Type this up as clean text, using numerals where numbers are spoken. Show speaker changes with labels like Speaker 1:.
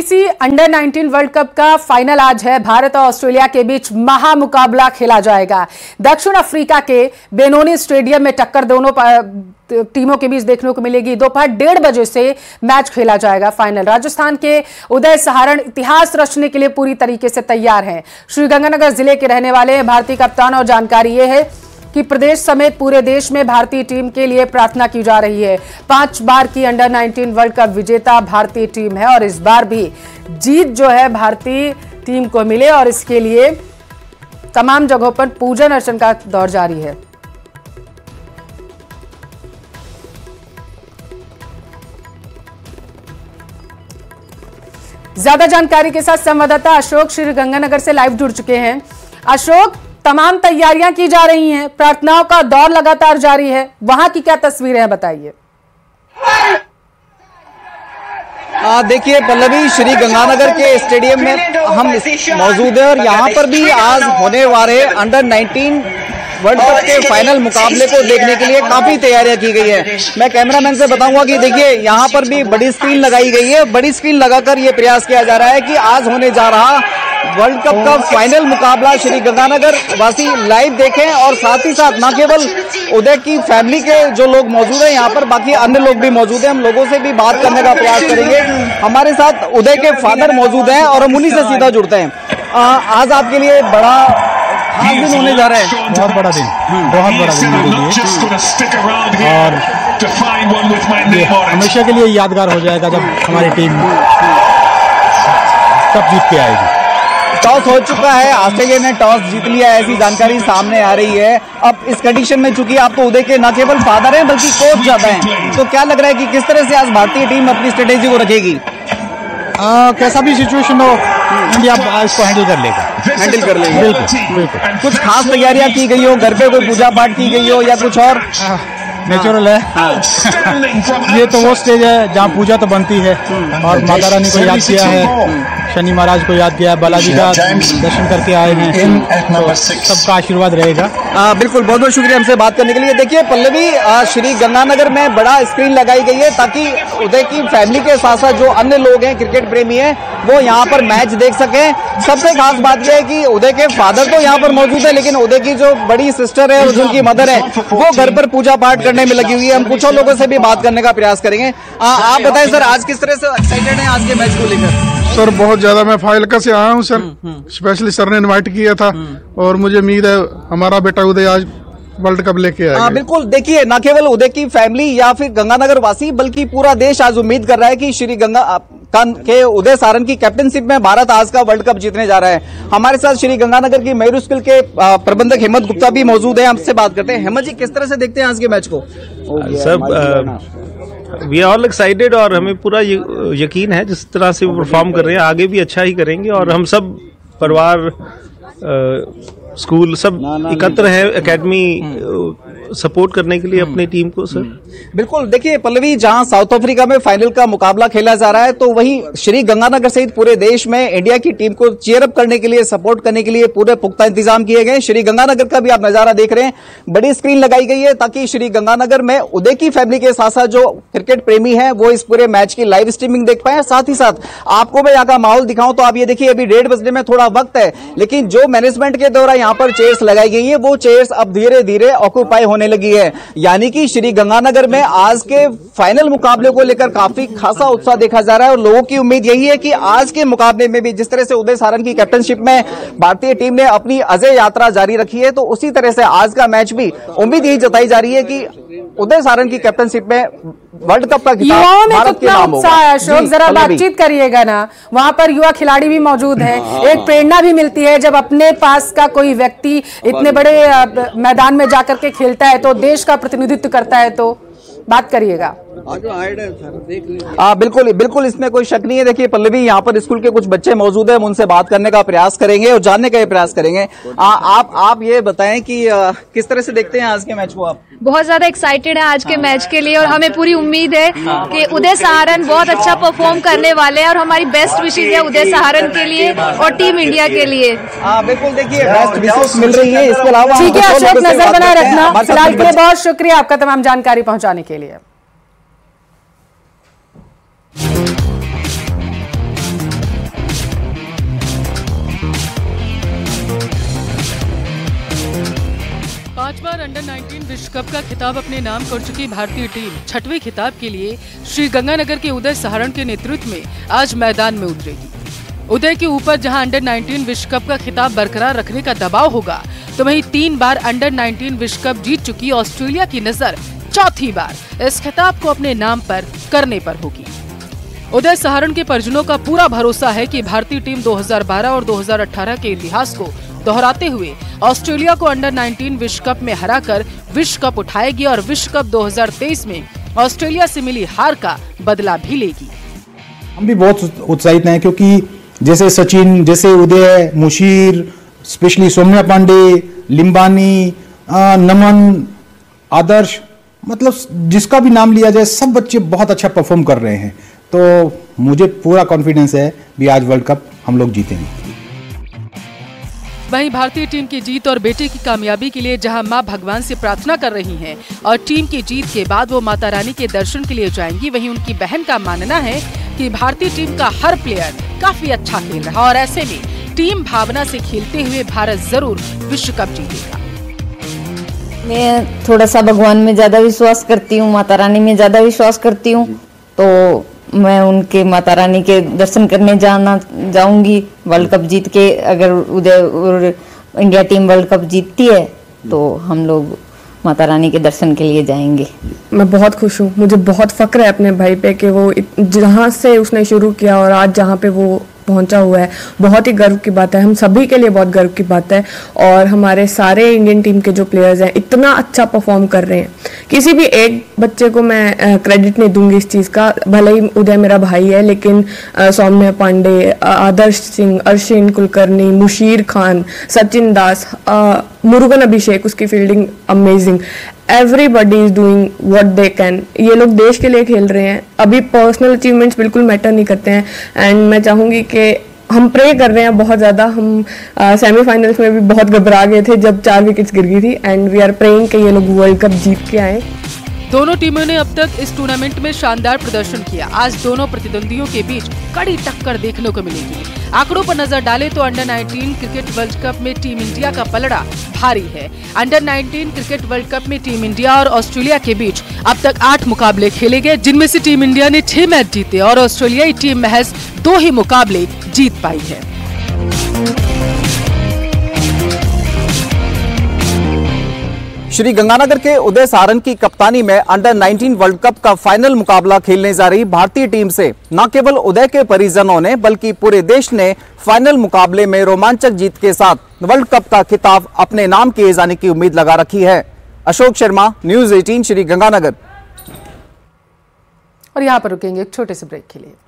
Speaker 1: Under 19 world cup का final आज है। भारत और ऑस्ट्रेलिया के बीच महामुकाबला खेला जाएगा। दक्षिण अफ्रीका के बेनोनी स्टेडियम में टक्कर दोनों टीमों के बीच देखने को मिलेगी। दोपहर 1:30 बजे से मैच खेला जाएगा फाइनल। राजस्थान के उदय सहारण इतिहास रचने के लिए पूरी तरीके से तैयार हैं। श्रीगंगानगर जिले के रहने वाले भारतीय कप्तान और जानकारी यह है कि प्रदेश समेत पूरे देश में भारतीय टीम के लिए प्रार्थना की जा रही है। 5 बार की अंडर 19 वर्ल्ड कप विजेता भारतीय टीम है और इस बार भी जीत जो है भारतीय टीम को मिले और इसके लिए तमाम जगहों पर पूजन अर्चन का दौर जारी है। ज्यादा जानकारी के साथ संवाददाता अशोक श्रीगंगानगर से लाइव जुड़ चुके हैं। अशोक, तमाम तैयारियां की जा रही हैं, प्रार्थनाओं का दौर लगातार जारी है, वहां की क्या तस्वीरें हैं बताइए।
Speaker 2: देखिए पल्लवी, श्री गंगानगर के स्टेडियम में हम मौजूद हैं और यहाँ पर भी आज होने वाले अंडर 19 वर्ल्ड कप के फाइनल मुकाबले को देखने के लिए काफी तैयारियां की गई है। मैं कैमरामैन से बताऊंगा कि देखिए यहाँ पर भी बड़ी स्क्रीन लगाई गई है। बड़ी स्क्रीन लगाकर ये प्रयास किया जा रहा है कि आज होने जा रहा वर्ल्ड कप का फाइनल मुकाबला श्री गंगानगर वासी लाइव देखें और साथ ही साथ न केवल उदय की फैमिली के जो लोग मौजूद हैं यहाँ पर, बाकी अन्य लोग भी मौजूद हैं। हम लोगों से भी बात करने का प्रयास करेंगे। हमारे साथ उदय के फादर मौजूद हैं और हम उन्हीं से सीधा जुड़ते हैं। आज आपके लिए बड़ा खास दिन होने जा रहा है।
Speaker 3: बहुत बड़ा दिन, बहुत बड़ा दिन और हमेशा के लिए यादगार हो जाएगा जब हमारी टीम कप जीत के आएगी।
Speaker 2: टॉस हो चुका है, ऑस्ट्रेलिया ने टॉस जीत लिया है, ऐसी जानकारी सामने आ रही है। अब इस कंडीशन में चूंकि आप तो उदय के न केवल फादर हैं बल्कि कोच ज्यादा हैं, तो क्या लग रहा है कि किस तरह से आज भारतीय टीम अपनी स्ट्रेटेजी को रखेगी?
Speaker 3: कैसा भी सिचुएशन हो, इंडिया इसको हैंडल कर लेगा।
Speaker 2: बिल्कुल। कुछ खास तैयारियां की गई हो, घर पे कोई पूजा पाठ की गई हो या कुछ और?
Speaker 3: नेचुरल है। ये तो वो स्टेज है जहाँ पूजा तो बनती है और माता रानी को याद किया है, शनि महाराज को याद किया है, बालाजी का दर्शन करके आए हैं, तो सबका आशीर्वाद रहेगा।
Speaker 2: बिल्कुल, बहुत बहुत शुक्रिया हमसे बात करने के लिए। देखिए पल्लवी, श्री गंगानगर में बड़ा स्क्रीन लगाई गई है ताकि उदय की फैमिली के साथ साथ जो अन्य लोग हैं, क्रिकेट प्रेमी हैं, वो यहाँ पर मैच देख सकें। सबसे खास बात यह है कि उदय के फादर तो यहाँ पर मौजूद है, लेकिन उदय की जो बड़ी सिस्टर है और जिनकी मदर है वो घर पर पूजा पाठ करने में लगी हुई है। हम कुछ और लोगों से भी बात करने का प्रयास करेंगे। आप बताएं सर, आज किस तरह से एक्साइटेड हैं आज के मैच को लेकर?
Speaker 4: सर बहुत ज्यादा, मैं फाइलका से आया हूँ सर, स्पेशली सर ने इनवाइट किया था और मुझे उम्मीद है हमारा बेटा उदय आज वर्ल्ड कप लेके आएगा।
Speaker 2: बिल्कुल, देखिए न केवल उदय की फैमिली या फिर गंगानगर वासी बल्कि पूरा देश आज उम्मीद कर रहा है कि श्री गंगा के उदय सारण की कैप्टनशिप में भारत आज का वर्ल्ड कप जीतने जा रहा है। हमारे साथ श्री गंगानगर की मयूर स्कूल के प्रबंधक हेमंत गुप्ता भी मौजूद है, हमसे बात करते हैं। हेमंत जी, किस तरह से देखते हैं आज के मैच को?
Speaker 5: वी आर ऑल एक्साइटेड और हमें पूरा यकीन है जिस तरह से वो परफॉर्म कर रहे हैं आगे भी अच्छा ही करेंगे और हम सब परिवार, स्कूल सब एकत्र है एकेडमी सपोर्ट करने के लिए अपनी टीम को। सर
Speaker 2: बिल्कुल, देखिए पल्लवी, जहां साउथ अफ्रीका में फाइनल का मुकाबला खेला जा रहा है तो वहीं श्री गंगानगर सहित पूरे देश में इंडिया की टीम को चीयर अप करने के लिए, सपोर्ट करने के लिए पूरे पुख्ता इंतजाम किए गए। श्री गंगानगर का भी आप नजारा देख रहे हैं, बड़ी स्क्रीन लगाई गई है ताकि श्री गंगानगर में उदय की फैमिली के साथ साथ जो क्रिकेट प्रेमी है वो इस पूरे मैच की लाइव स्ट्रीमिंग देख पाए। साथ ही साथ आपको मैं यहाँ का माहौल दिखाऊं तो आप ये देखिए, अभी 1:30 बजने में थोड़ा वक्त है, लेकिन जो मैनेजमेंट के द्वारा यहाँ पर चेयर्स लगाई गई है वो चेयर्स अब धीरे धीरे ऑक्यूपाई होने लगी है। यानी कि श्री गंगानगर में आज के फाइनल मुकाबले को लेकर काफी खासा उत्साह देखा जा रहा है और लोगों की उम्मीद यही है कि आज के मुकाबले में भी जिस तरह से उदय सारण की कैप्टनशिप में भारतीय टीम ने अपनी अजय यात्रा जारी रखी है, तो उसी तरह से आज का मैच भी उम्मीद यही जताई जा रही है कि उदय सारण की कैप्टनशिप में वर्ल्ड कप का
Speaker 1: युवाओं में कितना उत्साह है। अशोक, जरा बातचीत करिएगा ना, वहां पर युवा खिलाड़ी भी मौजूद हैं। एक प्रेरणा भी मिलती है जब अपने पास का कोई व्यक्ति इतने बड़े मैदान में जाकर के खेलता है तो देश का प्रतिनिधित्व करता है, तो बात करिएगा।
Speaker 2: बिल्कुल बिल्कुल, इसमें कोई शक नहीं है। देखिए पल्लवी, यहाँ पर स्कूल के कुछ बच्चे मौजूद हैं, हम उनसे बात करने का प्रयास करेंगे और जानने का प्रयास करेंगे। आप ये बताएं कि किस तरह से देखते हैं आज के मैच को? आप
Speaker 6: बहुत ज्यादा एक्साइटेड है आज के मैच के लिए और हमें पूरी उम्मीद है कि उदय सहारण बहुत अच्छा परफॉर्म करने वाले हैं और हमारी बेस्ट विशेष है उदय सहारण के लिए और टीम इंडिया के लिए।
Speaker 2: बिल्कुल, देखिए बेस्ट विशेष मिल रही है। इसके अलावा
Speaker 1: ठीक है अशोक, नजर बनाए रखना। फिलहाल के लिए बहुत शुक्रिया आपका तमाम जानकारी पहुंचाने के लिए। अंडर 19 विश्व कप का खिताब अपने नाम कर चुकी भारतीय टीम 6वें खिताब के लिए श्री गंगानगर के उदय सहारण के नेतृत्व में आज मैदान में उतरेगी। उदय के ऊपर जहां अंडर 19 विश्व कप का खिताब बरकरार रखने का दबाव होगा, तो वहीं 3 बार अंडर 19 विश्व कप जीत चुकी ऑस्ट्रेलिया की नजर चौथी बार इस खिताब को अपने नाम पर करने पर होगी। उदय सहारण के परिजनों का पूरा भरोसा है कि भारतीय टीम 2012 और 2018 के इतिहास को दोहराते हुए ऑस्ट्रेलिया को अंडर 19 विश्व कप में हराकर विश्व कप उठाएगी और विश्व कप 2023 में ऑस्ट्रेलिया से मिली हार का बदला भी लेगी।
Speaker 3: हम भी बहुत उत्साहित हैं क्योंकि जैसे सचिन, जैसे उदय, मुशीर, स्पेशली सौम्या पांडे, लिम्बानी, नमन, आदर्श, मतलब जिसका भी नाम लिया जाए सब बच्चे बहुत अच्छा परफॉर्म कर रहे हैं। तो मुझे पूरा कॉन्फिडेंस है भी आज वर्ल्ड कप हम लोग जीतेंगे।
Speaker 1: वहीं भारतीय टीम की जीत और बेटे की कामयाबी के लिए जहां मां भगवान से प्रार्थना कर रही हैं और टीम की जीत के बाद वो माता रानी के दर्शन के लिए जाएंगी, वहीं उनकी बहन का मानना है कि भारतीय टीम का हर प्लेयर काफी अच्छा खेल रहा और ऐसे में टीम भावना से खेलते हुए भारत जरूर विश्व कप जीतेगा।
Speaker 7: मैं थोड़ा सा भगवान में ज्यादा विश्वास करती हूँ, माता रानी में ज्यादा विश्वास करती हूँ, तो मैं उनके माता रानी के दर्शन करने जाऊंगी। वर्ल्ड कप जीत के अगर उदय और इंडिया टीम वर्ल्ड कप जीतती है तो हम लोग माता रानी के दर्शन के लिए जाएंगे।
Speaker 8: मैं बहुत खुश हूँ, मुझे बहुत फक्र है अपने भाई पे कि वो जहाँ से उसने शुरू किया और आज जहाँ पे वो पहुंचा हुआ है, बहुत ही गर्व की बात है। हम सभी के लिए बहुत गर्व की बात है और हमारे सारे इंडियन टीम के जो प्लेयर्स हैं इतना अच्छा परफॉर्म कर रहे हैं। किसी भी एक बच्चे को मैं क्रेडिट नहीं दूंगी इस चीज़ का, भले ही उदय मेरा भाई है, लेकिन सौम्या पांडे, आदर्श सिंह, अश्विन कुलकर्णी, मुशीर खान, सचिन दास, मुरुगन अभिषेक, उसकी fielding amazing, everybody is doing what they can. ये लोग देश के लिए खेल रहे हैं। अभी पर्सनल अचीवमेंट्स बिल्कुल मैटर नहीं करते हैं एंड मैं चाहूँगी कि हम प्रे कर रहे हैं बहुत ज़्यादा। हम सेमीफाइनल्स में भी बहुत घबरा गए थे जब 4 विकेट्स गिर गई थी एंड वी आर प्रेइंग कि ये लोग वर्ल्ड कप जीत के आए।
Speaker 1: दोनों टीमों ने अब तक इस टूर्नामेंट में शानदार प्रदर्शन किया। आज दोनों प्रतिद्वंदियों के बीच कड़ी टक्कर देखने को मिलेगी। आंकड़ों पर नजर डालें तो अंडर 19 क्रिकेट वर्ल्ड कप में टीम इंडिया का पलड़ा भारी है। अंडर 19 क्रिकेट वर्ल्ड कप में टीम इंडिया और ऑस्ट्रेलिया के बीच अब तक 8 मुकाबले खेले गए, जिनमें से टीम इंडिया ने 6 मैच जीते और ऑस्ट्रेलियाई टीम महज 2 ही मुकाबले जीत पाई है।
Speaker 2: श्री गंगानगर के उदय सहारण की कप्तानी में अंडर 19 वर्ल्ड कप का फाइनल मुकाबला खेलने जा रही भारतीय टीम से न केवल उदय के परिजनों ने बल्कि पूरे देश ने फाइनल मुकाबले में रोमांचक जीत के साथ वर्ल्ड कप का खिताब अपने नाम किए जाने की उम्मीद लगा रखी है। अशोक शर्मा, न्यूज़ 18, श्री गंगानगर।
Speaker 1: और यहाँ पर रुकेंगे एक छोटे से ब्रेक के लिए।